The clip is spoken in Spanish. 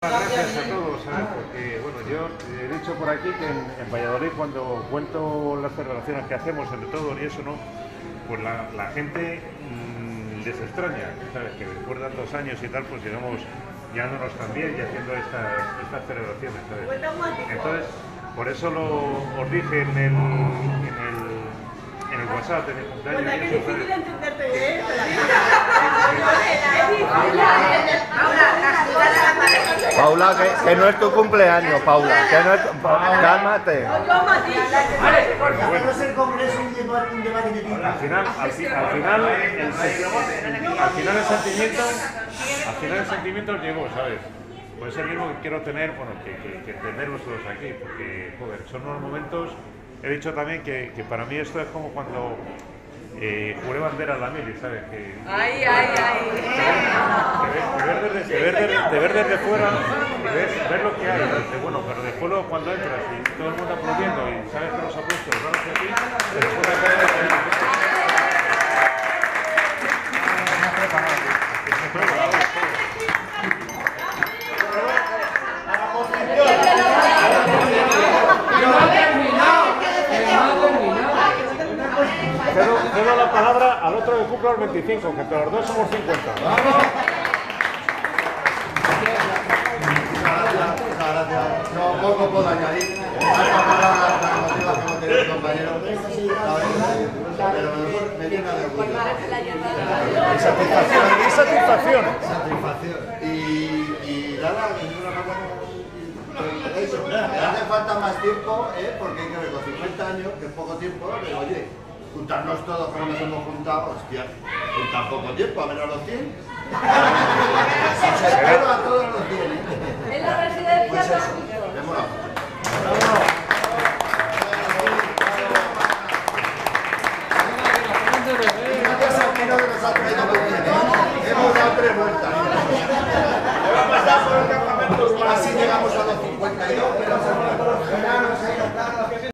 Gracias a todos, ¿sabes? Porque bueno, yo he dicho por aquí que en Valladolid, cuando cuento las celebraciones que hacemos, entre todos y eso, ¿no? Pues la gente les extraña, ¿sabes? Que después de tantos años y tal, pues sigamos llevándonos tan bien y haciendo estas celebraciones, ¿sabes? Entonces, por eso os dije en el WhatsApp, en el cumpleaños. Bueno, es difícil entenderte, ¿eh? Paula, que no es tu cumpleaños, Paula. Que no es cálmate. Bueno, al final el sentimiento llegó, ¿sabes? Pues es el mismo que quiero tener, bueno, que tenerlos todos aquí, porque, joder, son unos momentos. He dicho también que para mí esto es como cuando juré bandera a la mili, ¿sabes? Que, te ver desde fuera, ver lo que hay, bueno, pero después cuando entras y todo el mundo aplaudiendo y sabes que los ha puesto y vamos aquí, después de cedo la palabra al otro que cumpla los 25, que entre los dos somos 50. No, poco puedo añadir. Hasta palabras tan emotivas como tiene el compañero. Pero me llena de orgullo. Y satisfacción. Y nada, me hace falta más tiempo, porque hay que ver, con 50 años, que es poco tiempo, pero oye, juntarnos todos como nos hemos juntado, hostia, en tan poco tiempo, a menos los 100. Espero a todos los 100, En la residencia pues eso, démosla. Gracias al Pino que nos ha traído muy bien, hemos dado 3 vueltas. Así llegamos a los 52, pero